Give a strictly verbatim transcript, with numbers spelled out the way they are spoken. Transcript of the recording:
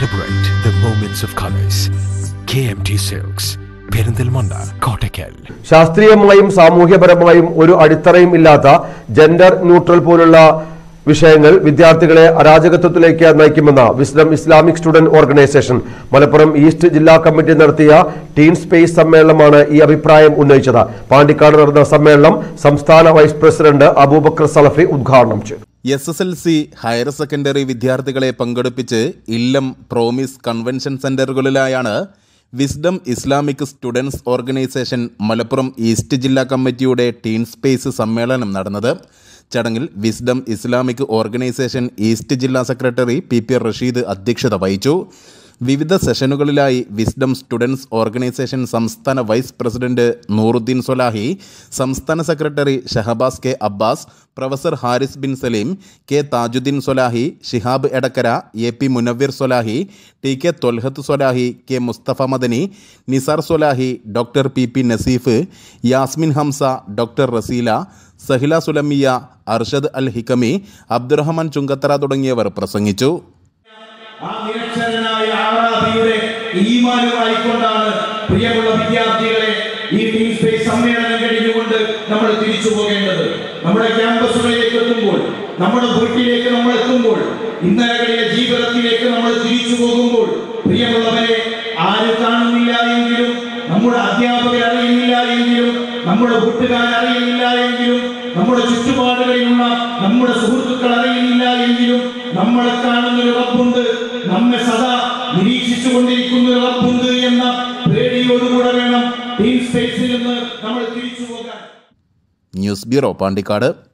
Celebrate the moments of colors. K M T Silks, Perinthalmanna, Kottakkal. ശാസ്ത്രീയമായും സാമൂഹ്യപരമായും ഒരു അടിത്തറയും ഇല്ലാത്ത gender neutral പോലുള്ള വിഷയങ്ങൾ വിദ്യാർത്ഥികളെ അരാജകത്വത്തിലേക്ക് നയിക്കുമെന്ന wisdom Islamic student organisation Malappuram east ജില്ലാ കമ്മിറ്റി നടത്തിയ ടീൻ സ്പേസ് സമ്മേളനമാണ് ഈ അഭിപ്രായം ഉന്നയിച്ചത്. പാണ്ടിക്കാട് നടന്ന സമ്മേളനം സംസ്ഥാന വൈസ് പ്രസിഡന്റ് അബൂബക്കർ സലഫി ഉദ്ഘാടനം ചെയ്തു. S S L C higher secondary വിദ്യാർത്ഥികളെ പങ്കെടുപ്പിച്ച് ഇല്ലം പ്രോമിസ് കൺവെൻഷൻ സെന്ററുകളിലായാണ് wisdom Islamic students organisation Malappuram east ജില്ലാ കമ്മിറ്റിയുടെ ടീൻ സ്പേസ് സമ്മേളനം നടന്നത്. ചടങ്ങിൽ വിസ്ഡം ഇസ്ലാമിക് ഓർഗനൈസേഷൻ ഈസ്റ്റ് ജില്ലാ സെക്രട്ടറി പി പി റഷീദ് അധ്യക്ഷത വഹിച്ചു. വിവിധ സെഷനുകളിലായി വിസ്ഡം സ്റ്റുഡൻസ് ഓർഗനൈസേഷൻ സംസ്ഥാന വൈസ് പ്രസിഡന്റ് നൂറുദ്ദീൻ സൊലാഹി, സംസ്ഥാന secretary Shahabas K Abbas, professor Haris bin Saleem, K Thajuddin Solahi, Shihab Edakkara, A P Munavvir Solahi, T K തൊൽഹത്ത് Solahi, K Musthafa Madani, Nisar Solahi, doctor P P Naseef, Yasmin Hamza, doctor Raseela, Sahila Sulamiya, Arshad al Hikami, Abdurahman Chungathara തുടങ്ങിയവർ പ്രസംഗിച്ചു. ഈമാനുമായിക്കൊണ്ടാണ് പ്രിയമുള്ള വിദ്യാർത്ഥികളെ ഈ ടീം സ്പേസ് സമ്മേളനം കഴിഞ്ഞുകൊണ്ട് നമ്മൾ തിരിച്ചു പോകേണ്ടത്. നമ്മുടെ ക്യാമ്പസുകളിലേക്ക് എത്തുമ്പോൾ, നമ്മുടെ വീട്ടിലേക്ക് നമ്മൾ എത്തുമ്പോൾ, ഇന്നലകളിലെ ജീവിതത്തിലേക്ക് നമ്മൾ തിരിച്ചു പോകുമ്പോൾ, പ്രിയമുള്ളവരെ ആര് കാണുന്നില്ല എങ്കിലും, നമ്മുടെ അധ്യാപകർ അറിയുന്നില്ല എങ്കിലും, നമ്മുടെ കൂട്ടുകാർ അറിയുന്നില്ല എങ്കിലും, നമ്മുടെ ചുറ്റുപാടുകളിലുള്ള നമ്മുടെ സുഹൃത്തുക്കൾ അറിയുന്നില്ല എങ്കിലും, നമ്മളെ കാണുന്നൊരു റബ്ബുണ്ട്, നമ്മെ സദാ നിരീക്ഷിച്ചു കൊണ്ടിരിക്കുന്ന ഒരു റബ്ബുണ്ട് എന്ന പേടിയോടുകൂടെ വേണം ടീം സ്പേസിൽ നിന്ന് നമ്മൾ തിരിച്ചു പോകാൻ. News bureau, Pandikkad.